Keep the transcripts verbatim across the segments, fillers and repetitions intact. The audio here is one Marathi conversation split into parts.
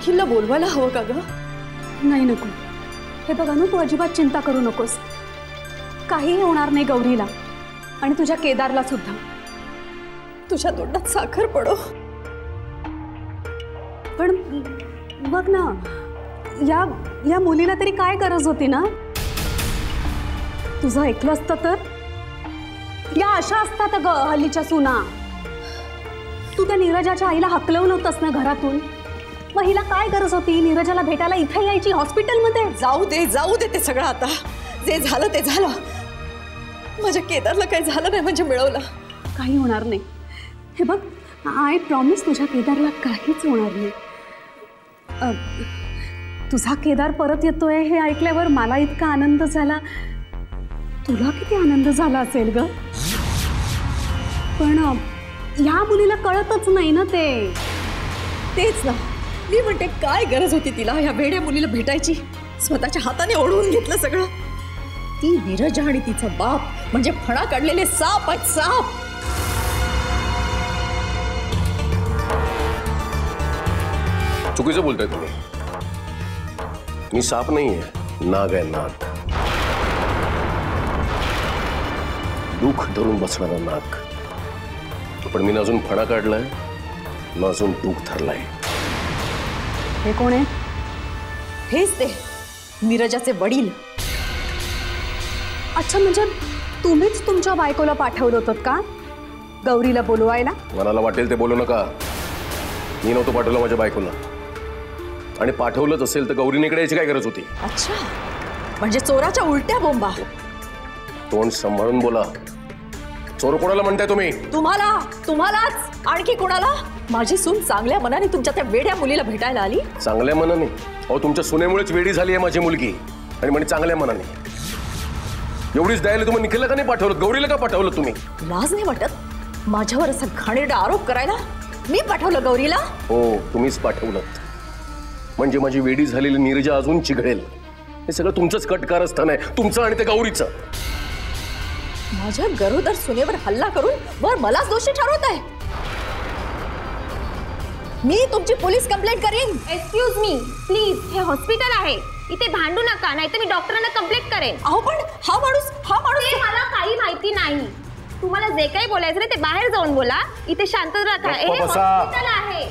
निखिलला बोलवायला हवं का ग? नाही नको. हे बघा ना, तू अजिबात चिंता करू नकोस. काही होणार नाही गौरीला आणि तुझ्या केदारला सुद्धा. तुझ्या तोंडात साखर पडो. पण बघ ना, या या मुलीला तरी काय गरज होती ना? तुझं ऐकलं असतं तर. या अशा असतात ग हल्लीच्या सुना. तू त्या नीरजाच्या आईला हकलवलं नव्हतंस ना घरातून? मग हिला काय गरज होती नीरजाला भेटायला इथे यायची हॉस्पिटलमध्ये? जाऊ दे जाऊ दे ते सगळं आता. जे झालं ते झालं. माझ्या केदारला काही झालं नाही म्हणजे मिळवलं. काही होणार नाही. हे बघ, आय प्रॉमिस तुझ्या केदारला काहीच होणार नाही. तुझा केदार परत येतोय हे ऐकल्यावर मला इतका आनंद झाला. तुला किती आनंद झाला असेल ग? पण या मुलीला कळतच नाही ना ते. तेच ना, मी म्हणते काय गरज होती तिला ह्या वेड्या मुलीला भेटायची? स्वतःच्या हाताने ओढवून घेतलं सगळं. ती नीरजा आणि तिचा बाप म्हणजे फणा काढलेले साप आहेत, साप. चुकीचं बोलताय तुम्ही. मी साप नाहीये, नाग आहे, नाग. दुःख धरून बसणारा नाग. पण मी ना अजून फणा काढलाय ना अजून दुःख धरलाय. हे कोण आहे? हेच ते नीरजाचे वडील. अच्छा, म्हणजे तुम्हीच तुमच्या बायकोला पाठवलं होतं का गौरीला बोलवायला? मनाला वाटेल ते बोलू नका. मी नव्हतं पाठवलं माझ्या बायकोला. आणि पाठवलंच असेल तर गौरीनेकडे यायची काय गरज होती? अच्छा, म्हणजे चोराच्या उलट्या बोंबा. तोंड सांभाळून बोला. चोर कोणाला म्हणताय तुम्ही? तुम्हाला, तुम्हालाच. आणखी कोणाला? माझी सून चांगल्या मनाने तुमच्या त्या वेड्या मुलीला भेटायला आली. चांगल्या मनाने? अहो, तुमच्या सुनेमुळेच वेडी झाली आहे माझी मुलगी. आणि म्हणे चांगल्या मनाने. एवढीच द्यायला तुम्ही निखिलला का नाही पाठवलं? गौरीला का पाठवलं तुम्ही? लाज नाही वाटत माझ्यावर असा घाणेरडा आरोप करायला? मी पाठवलं गौरीला? हो, तुम्हीच पाठवलं. म्हणजे माझी वेडी झालेली नीरजा अजून चिघळेल. हे सगळं तुमचंच कटकारस्थान आहे, तुमचं आणि त्या गौरीचं. माझ्या गरोदर सुनेवर हल्ला करून वर मलाच दोषी ठरवत आहे. मी तुमची पोलीस कंप्लेंट करेन. एक्सक्यूज मी प्लीज, हे हॉस्पिटल आहे, इथे भांडू नका नाहीतर मी डॉक्टरांना कंप्लेंट करेन. अहो पण हा माणूस हा माणूस ते मला काही माहिती नाही. तुम्हाला जे काही बोलायचं आहे ते बाहेर जाऊन बोला. इथे शांत राहा. हे हॉस्पिटल आहे.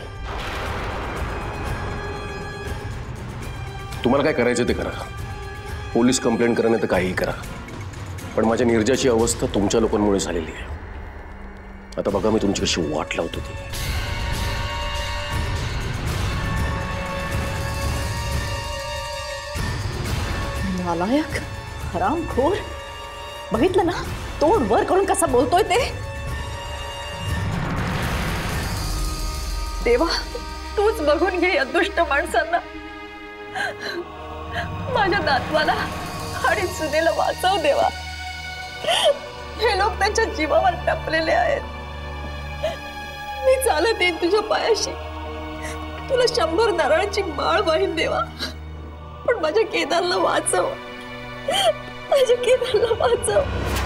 तुम्हाला काय करायचं ते करा. पोलीस कंप्लेंट करा नाही तर काहीही करा. पण माझ्या नीरजाची अवस्था तुमच्या लोकांमुळे झालेली आहे. आता बघा मी तुमची कशी वाट लावतो ती. नालायक, हरामखोर. बघितलं ना तोंड वर करून कसा बोलतोय ते. देवा, तूच बघून घे या दुष्ट माणसांना. माझ्या नातवाला आणि सुनेला वाचव देवा. हे लोक त्यांच्या जीवावर टपलेले आहेत. मी चालत येईन तुझ्या पायाशी. तुला शंभर नारळाची माळ वाहीन देवा. पण माझ्या केदारला वाचव. माझ्या केदारला वाचव.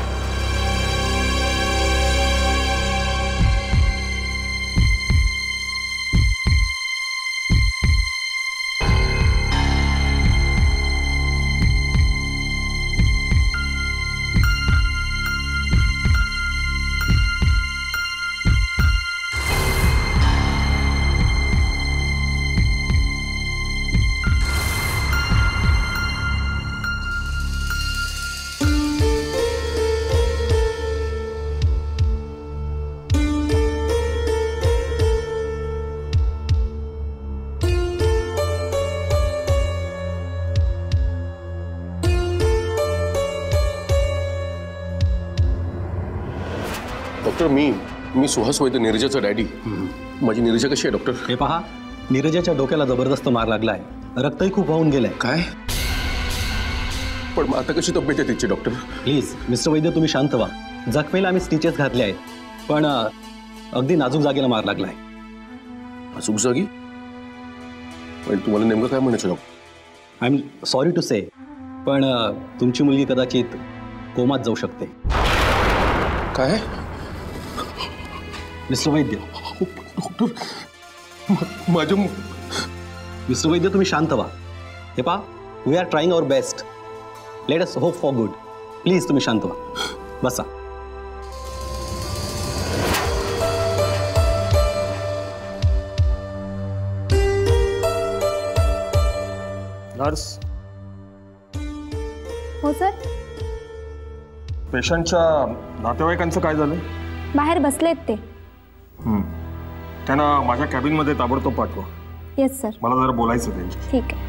डॉक्टर, मी मी सुहास वैद्य, नीरजाचा डॅडी. माझी नीरजा कशी आहे डॉक्टर? हे पहा, नीरजाच्या डोक्याला जबरदस्त मार लागलाय. रक्तही खूप वाहून गेलंय. काय? पण आता कशी तब्येत आहे तिची डॉक्टर? प्लीज मिस्टर वैद्य, तुम्ही शांत व्हा. जखमेला आम्ही स्टिचेस घातले आहेत, पण अगदी नाजूक जागेला मार लागलाय. नाजूक जागी? पण तुम्हाला नेमकं काय म्हणायचं doctor? I am sorry to say, पण तुमची मुलगी कदाचित कोमात जाऊ शकते. काय? मिस्टर वैद्य, डॉक्टर, माझ्या मिस्टर वैद्य तुम्ही शांत व्हा. हे पहा, we are trying our best. Let us hope for good. Please तुम्ही शांत व्हा. बसा. नर्स. हो सर. पेशंटच्या नातेवाईकांचं काय झालं? बाहेर बसलेत ते. त्यांना माझ्या कॅबिनमध्ये ताबडतोब पाठवा. Yes sir. मला जरा बोलायचं त्यांची. ठीक आहे.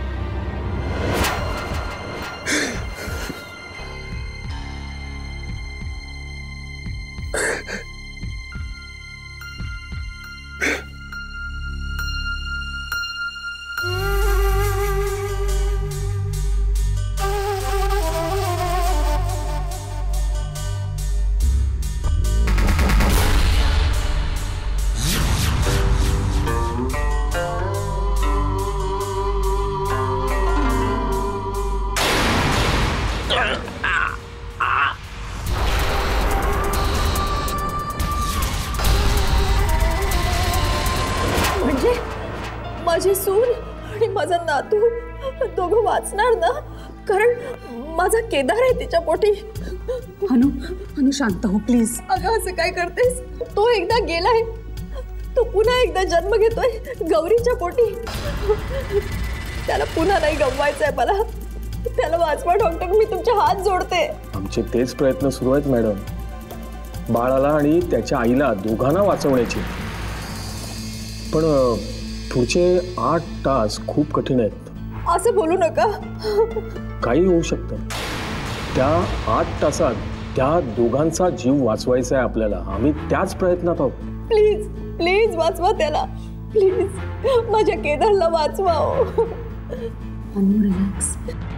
म्हणजे माझी सून आणि माझा नातू दोघं वाचणार ना? कारण माझा केदार आहे तिच्या पोटी. अनु अनु शांत हो प्लीज. अगं असं काय करतेस? तो एकदा गेलाय, तो पुन्हा एकदा जन्म घेतोय गौरीच्या पोटी. त्याला पुन्हा नाही गमवायचंय मला. त्याला वाचवा डॉक्टर, मी तुमचे हात जोडते. आमचे तेच प्रयत्न सुरू आहेत मॅडम, बाळाला आणि त्याच्या आईला दोघांना वाचवण्याचे. पण पुढचे आठ तास खूप कठीण आहेत. असं बोलू नका. काही होऊ शकतं. त्या आठ तासात त्या दोघांचा जीव वाचवायचा आहे आपल्याला. आम्ही त्याच प्रयत्नात आहोत. प्लीज प्लीज वाचवा त्याला. प्लीज माझ्या केदारला वाचवा. अनु रिलॅक्स.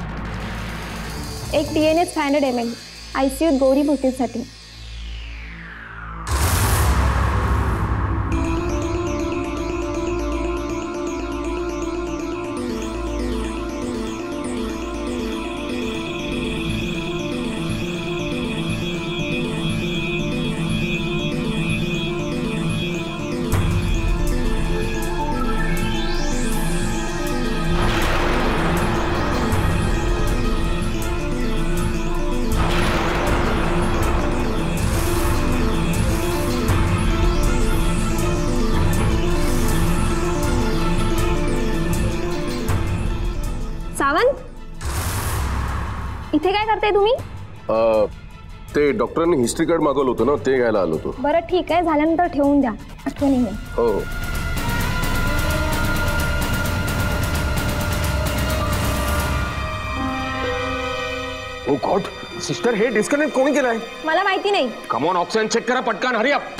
एक D N H five hundred M L आयसीयूत गौरी भोवतीसाठी. सावंत, इथे काय करताय तुम्ही? ते डॉक्टरांनी हिस्ट्री कार्ड मागवलं होतं ना, ते घ्यायला आलो होतो. बरं ठीक आहे, झाल्यानंतर ठेवून द्या आठवणीने. हो. ओ गॉड सिस्टर, हे डिस्कनेक्ट कोणी केलंय? मला माहिती नाही. कम ऑन, ऑक्सिजन चेक करा पटकन. Hurry up.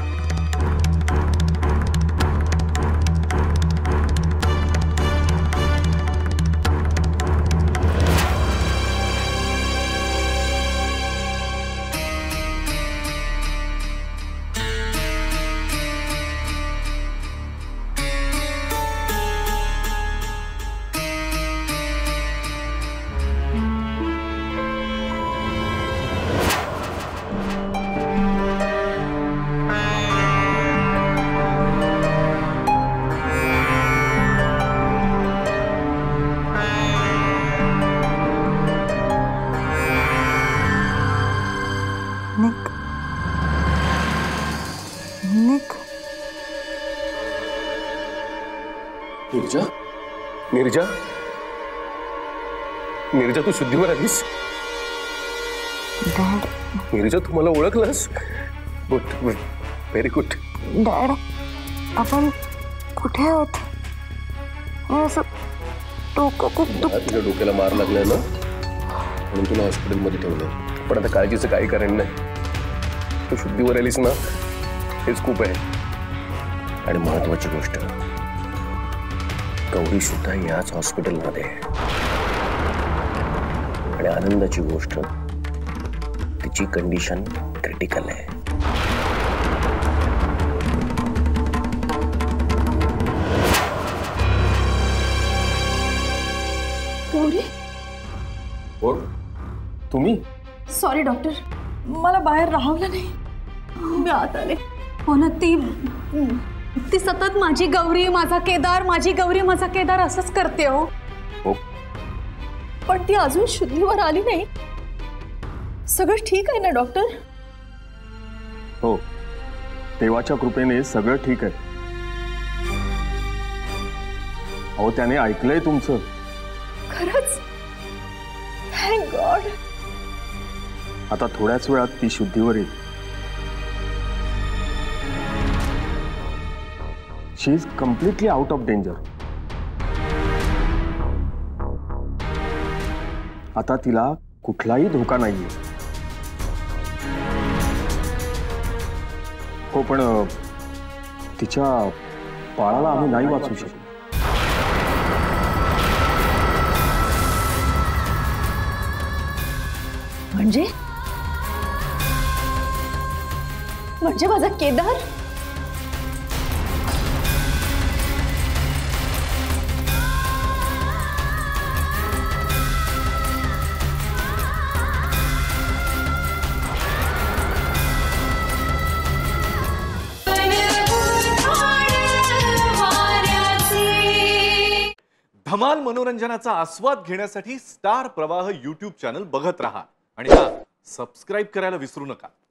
निर्जा, निर्जा, निर्जा, तू शुद्धीवर आलीस? डॅड. निर्जा, तू मला ओळखलंस? Good good, very good. Dad, आपण कुठे आहोत? असं डोकं खूप दुख. तुझ्या डोक्याला मार लागलाय ना, म्हणून तुला हॉस्पिटलमध्ये ठेवलंय. पण आता काळजीचं काही कारण नाही. तू शुद्धीवर आलीस ना, हेच खूप आहे. आणि महत्वाची गोष्ट, गौरी सुद्धा याच हॉस्पिटलमध्ये. आणि आनंदाची गोष्ट, तिची कंडिशन क्रिटिकल आहे. गौरी, कोण तुम्ही? सॉरी डॉक्टर, मला बाहेर राहवलं नाही, मी आत आले. हो ना, ती ती सतत माझी गौरी माझा केदार माझी गौरी माझा केदार असंच करते हो. हो पण ती अजून शुद्धीवर आली नाही. सगळं ठीक आहे ना डॉक्टर? हो, देवाच्या कृपेने सगळं ठीक आहे. अहो त्याने ऐकलंय तुमचं. खरंच? Thank God. आता थोड्याच वेळात ती शुद्धीवर येईल. She is completely out of danger. आता तिला कुठलाही धोका नाहीये. हो पण तिच्या बाळाला आम्ही नाही वाचवू शकतो. म्हणजे म्हणजे माझा केदार? धमाल मनोरंजनाचा आस्वाद घेण्यासाठी स्टार प्रवाह यूट्यूब चॅनल बघत रहा आणि हा सबस्क्राइब करायला विसरू नका.